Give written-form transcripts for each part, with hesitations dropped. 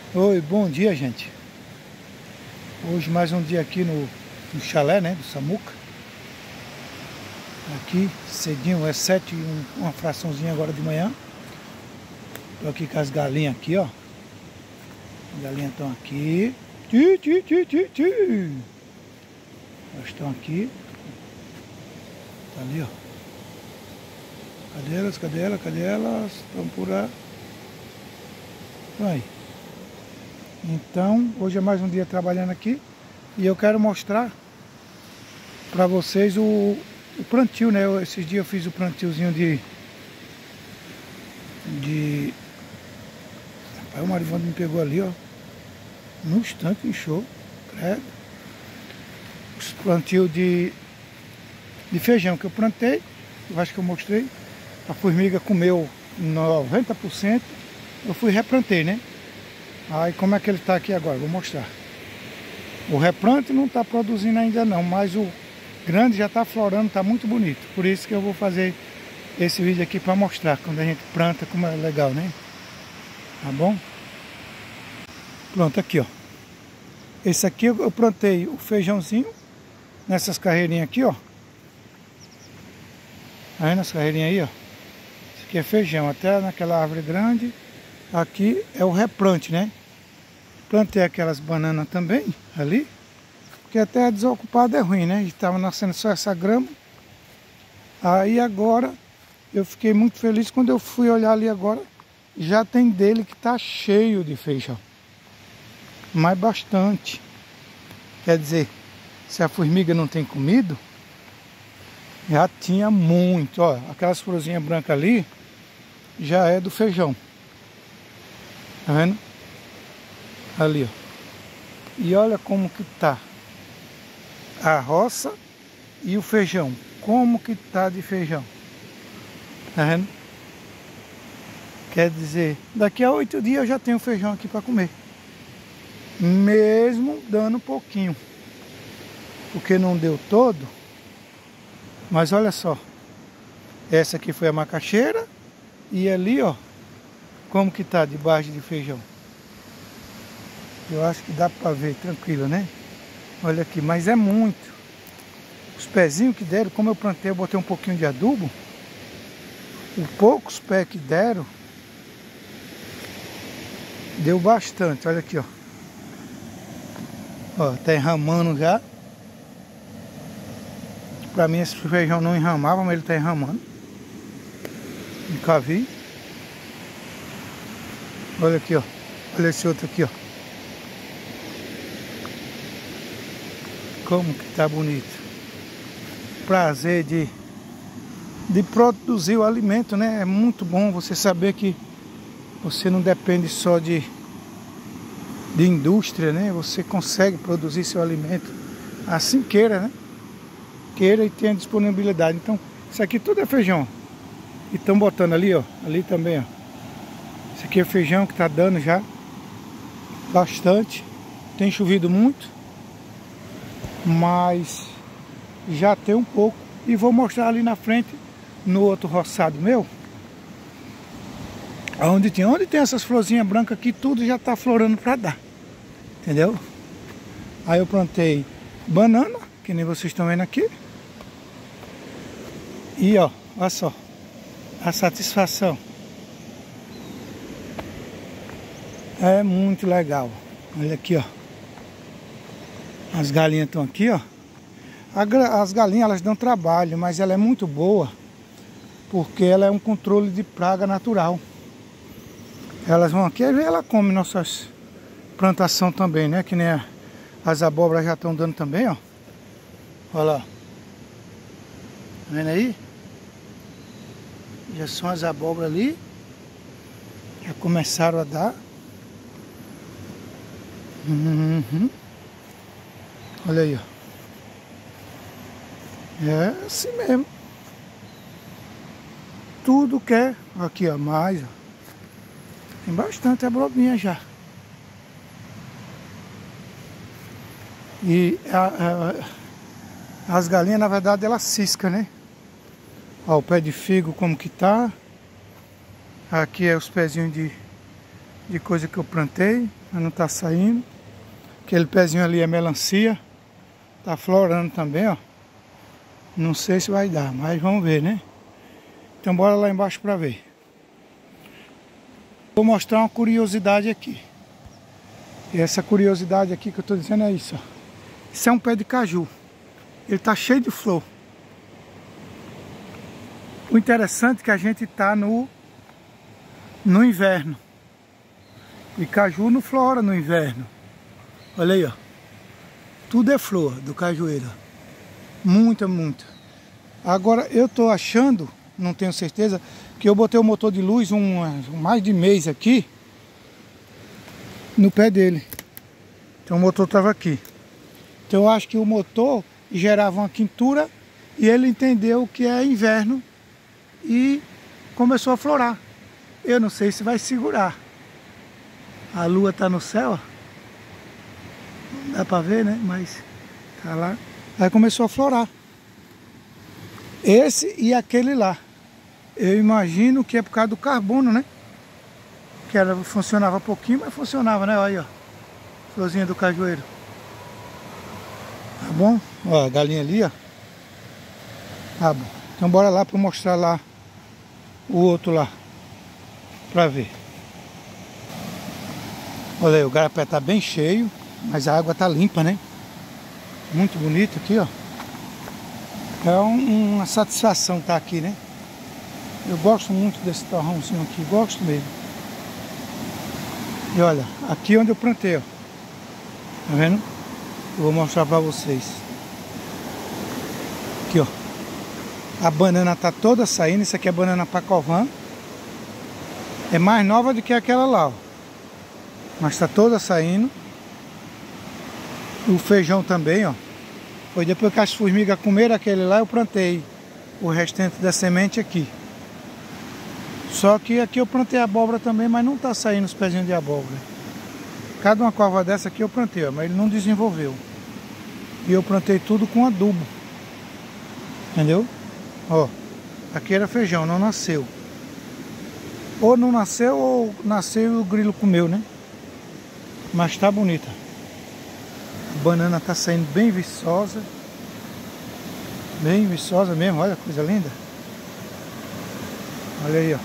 Oi, bom dia, gente. Hoje mais um dia aqui no chalé, né, do Samuca. Aqui cedinho, é 7 e uma fraçãozinha agora de manhã. Tô aqui com as galinhas aqui, ó. As galinhas estão aqui. Elas estão aqui. Tá ali, ó. Cadê elas? Cadê elas? Cadê elas? Estão por aí. Aí. Então, hoje é mais um dia trabalhando aqui e eu quero mostrar para vocês o plantio, né? Esses dias eu fiz o plantiozinho de... Rapaz, o maribondo me pegou ali, ó. No instante, inchou. Credo. Os plantios de feijão que eu plantei, eu acho que eu mostrei. A formiga comeu 90%. Eu fui replantei, né? Aí como é que ele está aqui agora? Vou mostrar. O replante não está produzindo ainda não, mas o grande já está florando, está muito bonito. Por isso que eu vou fazer esse vídeo aqui para mostrar quando a gente planta, como é legal, né? Tá bom? Pronto, aqui, ó. Esse aqui eu plantei o feijãozinho nessas carreirinhas aqui, ó. Aí nas carreirinhas aí, ó. Esse aqui é feijão, até naquela árvore grande. Aqui é o replante, né? Plantei aquelas bananas também, ali. Porque a terra desocupada é ruim, né? Estava nascendo só essa grama. Aí agora, eu fiquei muito feliz quando eu fui olhar ali agora. Já tem dele que tá cheio de feijão. Mas bastante. Quer dizer, se a formiga não tem comido, já tinha muito. Ó, aquelas florzinhas brancas ali, já é do feijão. Tá vendo? Ali, ó. E olha como que tá a roça e o feijão. Como que tá de feijão. Tá vendo? Quer dizer, daqui a 8 dias eu já tenho feijão aqui para comer. Mesmo dando pouquinho. Porque não deu todo. Mas olha só. Essa aqui foi a macaxeira. E ali, ó. Como que tá debaixo de feijão. Eu acho que dá para ver tranquilo, né? Olha aqui, mas é muito. Os pezinhos que deram, como eu plantei, eu botei um pouquinho de adubo. Os poucos pés que deram, deu bastante. Olha aqui, ó. Ó, tá enramando já. Pra mim esse feijão não enramava, mas ele tá enramando. Nunca vi. Olha aqui, ó. Olha esse outro aqui, ó. Como que tá bonito. Prazer de produzir o alimento, né? É muito bom você saber que você não depende só de indústria, né? Você consegue produzir seu alimento assim queira, né? Queira e tenha disponibilidade. Então, isso aqui tudo é feijão. E estão botando ali, ó. Ali também, ó. Isso aqui é feijão que tá dando já bastante. Tem chovido muito. Mas já tem um pouco. E vou mostrar ali na frente, no outro roçado meu, onde tem essas florzinhas brancas aqui, tudo já tá florando para dar. Entendeu? Aí eu plantei banana, que nem vocês estão vendo aqui. E ó, olha só a satisfação. É muito legal. Olha aqui, ó. As galinhas estão aqui, ó. As galinhas, elas dão trabalho, mas ela é muito boa, porque ela é um controle de praga natural. Elas vão aqui e ela come nossas plantações também, né? Que nem as abóboras já estão dando também, ó. Olha lá. Tá vendo aí? Já são as abóboras ali. Já começaram a dar. Olha aí, ó. É assim mesmo. Tudo quer. Aqui, ó, mais, ó. Tem bastante abobrinha já. E as galinhas, na verdade, elas ciscam, né? Ó, o pé de figo como que tá. Aqui é os pezinhos de coisa que eu plantei. mas não tá saindo. Aquele pezinho ali é melancia. Tá florando também, ó. Não sei se vai dar, mas vamos ver, né? Então bora lá embaixo pra ver. Vou mostrar uma curiosidade aqui. E essa curiosidade aqui que eu tô dizendo é isso, ó. Isso é um pé de caju. Ele tá cheio de flor. O interessante é que a gente tá no inverno. E caju não flora no inverno. Olha aí, ó. Tudo é flor do cajueiro. Muita, muita. Agora eu tô achando, não tenho certeza, que eu botei o motor de luz mais de mês aqui no pé dele. Então o motor tava aqui. Então eu acho que o motor gerava uma quintura e ele entendeu que é inverno e começou a florar. Eu não sei se vai segurar. A lua tá no céu, ó. Não dá pra ver, né? Mas tá lá. Aí começou a florar. Esse e aquele lá. Eu imagino que é por causa do carbono, né? Que funcionava pouquinho, mas funcionava, né? Olha aí, ó. Florzinha do cajueiro. Tá bom? Ó, a galinha ali, ó. Tá bom. Então bora lá pra mostrar lá o outro lá. Pra ver. Olha aí, o garapé tá bem cheio, mas a água tá limpa, né? Muito bonito aqui, ó. É uma satisfação estar aqui, né? Eu gosto muito desse torrãozinho aqui, gosto mesmo. E olha, aqui onde eu plantei, ó. Tá vendo? Eu vou mostrar pra vocês. Aqui, ó. A banana tá toda saindo. Isso aqui é banana Pacovan. É mais nova do que aquela lá, ó. Mas tá toda saindo. O feijão também, ó. Foi depois que as formigas comeram aquele lá, eu plantei o restante da semente aqui. Só que aqui eu plantei abóbora também, mas não tá saindo os pezinhos de abóbora. Cada uma cova dessa aqui eu plantei, ó, mas ele não desenvolveu. E eu plantei tudo com adubo. Entendeu? Ó, aqui era feijão, não nasceu. Ou não nasceu, ou nasceu e o grilo comeu, né? Mas tá bonita. A banana tá saindo bem viçosa. Bem viçosa mesmo, olha que coisa linda. Olha aí, ó.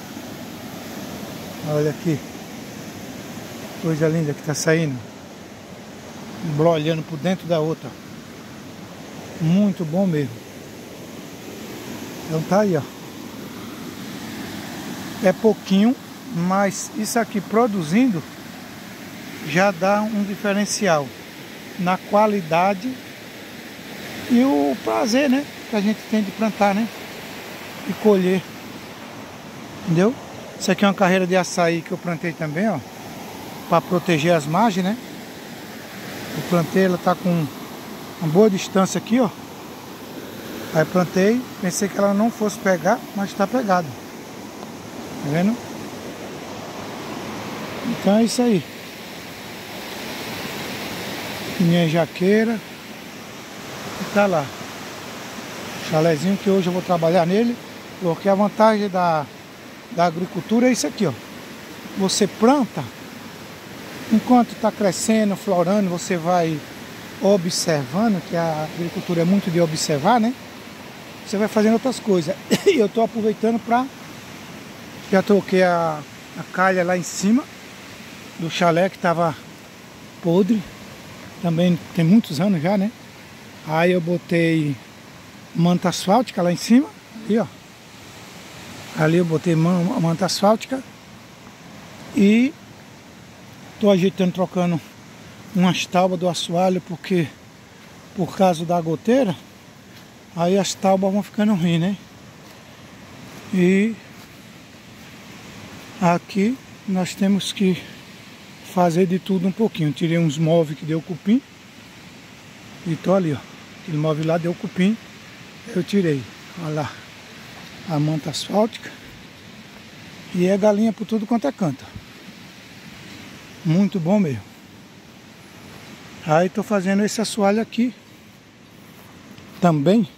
Olha aqui. Coisa linda que tá saindo. Embrolhando por dentro da outra. Muito bom mesmo. Então tá aí, ó. É pouquinho, mas isso aqui produzindo já dá um diferencial na qualidade e o prazer, né, que a gente tem de plantar, né, e colher. Entendeu? Isso aqui é uma carreira de açaí que eu plantei também, ó, para proteger as margens, né? Eu plantei, ela tá com uma boa distância aqui, ó. Aí plantei, pensei que ela não fosse pegar, mas está pegada. Tá vendo? Então é isso aí. Minha jaqueira. E tá lá. Chalezinho que hoje eu vou trabalhar nele. Porque a vantagem da agricultura é isso aqui, ó. Você planta, enquanto está crescendo, florando, você vai observando, que a agricultura é muito de observar, né? Você vai fazendo outras coisas. E eu estou aproveitando para... Já troquei a calha lá em cima do chalé que estava podre. Também tem muitos anos já, né? Aí eu botei manta asfáltica lá em cima. Ali, ó. Ali eu botei manta asfáltica. E estou ajeitando, trocando umas tábuas do assoalho, porque por causa da goteira, aí as tábuas vão ficando ruins, né? E aqui nós temos que fazer de tudo um pouquinho. Tirei uns móveis que deu cupim e tô ali, ó. Aquele móvel lá deu cupim, eu tirei. Olha lá, a manta asfáltica. E é galinha por tudo quanto é canto. Muito bom mesmo. Aí tô fazendo esse assoalho aqui também,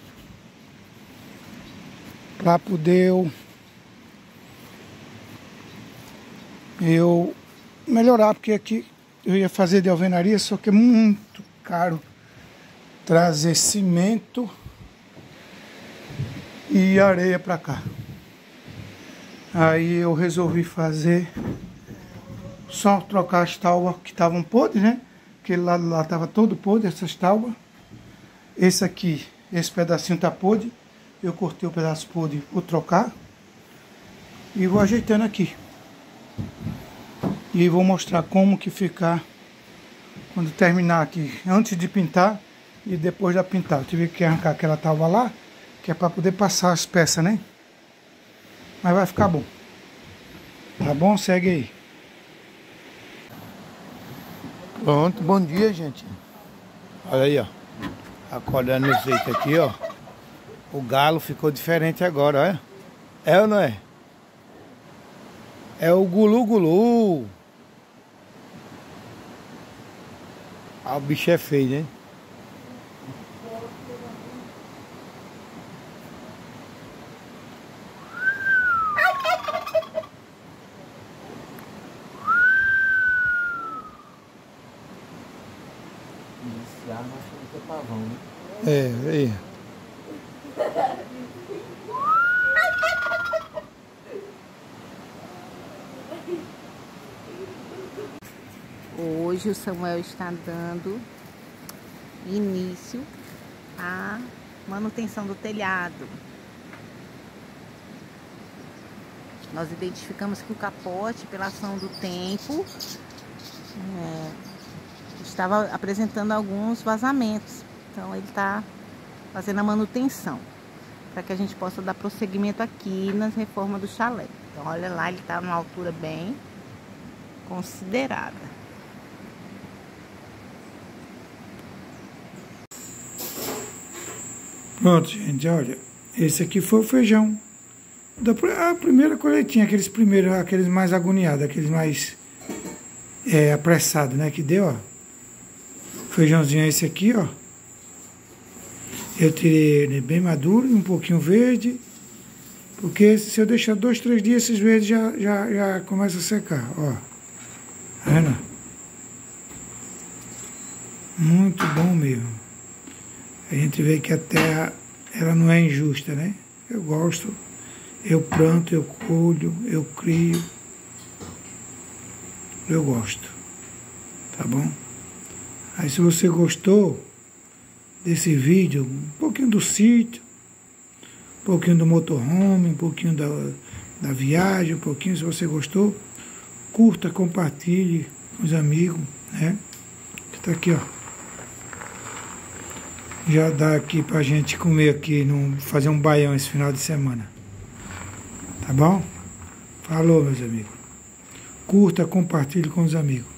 para poder eu melhorar, porque aqui eu ia fazer de alvenaria, só que é muito caro trazer cimento e areia para cá. Aí eu resolvi fazer, só trocar as tábuas que estavam podres, né? Aquele lado lá estava todo podre, essas tábuas. Esse aqui, esse pedacinho tá podre. Eu cortei o pedaço podre, vou trocar. E vou ajeitando aqui. E vou mostrar como que ficar quando terminar aqui, antes de pintar e depois da pintar. Eu tive que arrancar aquela tábua lá, que é para poder passar as peças, né? Mas vai ficar bom. Tá bom? Segue aí. Pronto, bom dia, gente. Olha aí, ó. Acordando no jeito aqui, ó. O galo ficou diferente agora, olha. É ou não é? É o gulu-gulu. Ah, o bicho é feio, hein? Iniciar, nós temos que ter pavão, né? É, aí. Hoje o Samuel está dando início à manutenção do telhado. Nós identificamos que o capote, pela ação do tempo, estava apresentando alguns vazamentos. Então ele está fazendo a manutenção para que a gente possa dar prosseguimento aqui nas reformas do chalé. Então olha lá, ele está numa altura bem considerada. Pronto, gente, olha. Esse aqui foi o feijão. A primeira colheitinha, aqueles mais agoniados, aqueles mais apressados, né? Que deu, ó. Feijãozinho é esse aqui, ó. Eu tirei ele bem maduro e um pouquinho verde. Porque se eu deixar 2, 3 dias, esses verdes já começam a secar, ó. Tá vendo? Muito bom mesmo. A gente vê que a terra, ela não é injusta, né? Eu gosto, eu planto, eu colho, eu crio. Eu gosto. Tá bom? Aí se você gostou desse vídeo, um pouquinho do sítio, um pouquinho do motorhome, um pouquinho da viagem, um pouquinho, se você gostou, curta, compartilhe com os amigos, né? Que tá aqui, ó. Já dá aqui pra gente comer aqui, fazer um baião esse final de semana. Tá bom? Falou, meus amigos. Curta, compartilhe com os amigos.